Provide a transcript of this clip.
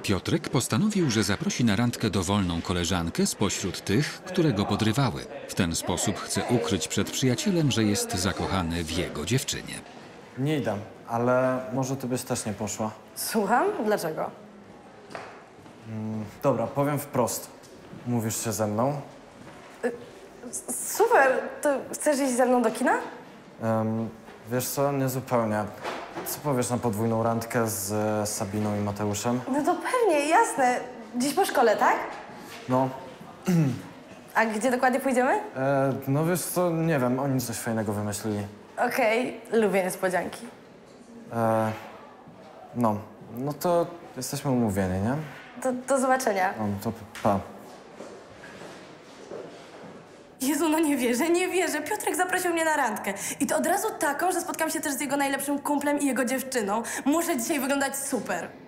Piotrek postanowił, że zaprosi na randkę dowolną koleżankę spośród tych, które go podrywały. W ten sposób chce ukryć przed przyjacielem, że jest zakochany w jego dziewczynie. Nie idę, ale może ty byś też nie poszła. Słucham? Dlaczego? Dobra, powiem wprost. Mówisz się ze mną? Super! To chcesz iść ze mną do kina? Wiesz co, nie zupełnie. Co powiesz na podwójną randkę z Sabiną i Mateuszem? No to pewnie, jasne. Dziś po szkole, tak? No, A gdzie dokładnie pójdziemy? no wiesz co, nie wiem, oni coś fajnego wymyślili. Okej, lubię niespodzianki. No to jesteśmy umówieni, nie? To do zobaczenia. No to pa. Jezu, no nie wierzę. Piotrek zaprosił mnie na randkę. I to od razu taką, że spotkam się też z jego najlepszym kumplem i jego dziewczyną. Muszę dzisiaj wyglądać super.